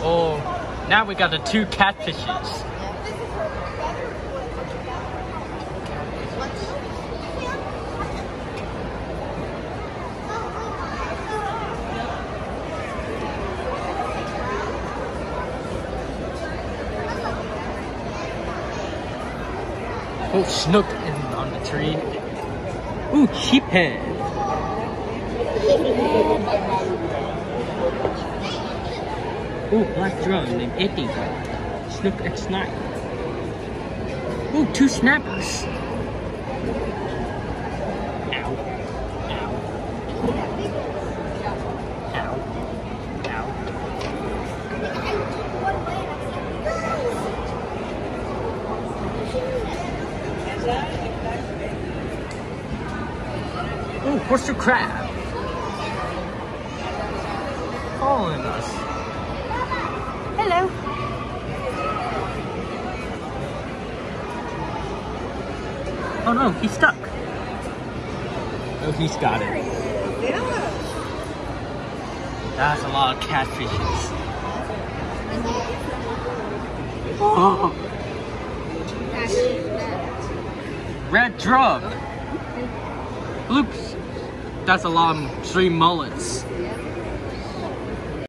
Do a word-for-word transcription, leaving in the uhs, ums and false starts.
Oh, now we got the two catfishes. Oh, snook is on the tree. Ooh, sheephead. Ooh, black drum named Eddie. Snook X nine. Ooh, two snappers. Ow. Ow. Ow. Ow. Ooh, oyster crab. Following us. Hello. Oh no, he's stuck. Oh, he's got it. That's a lot of catfishes. Oh. Red drum. Oops. That's a lot of three mullets.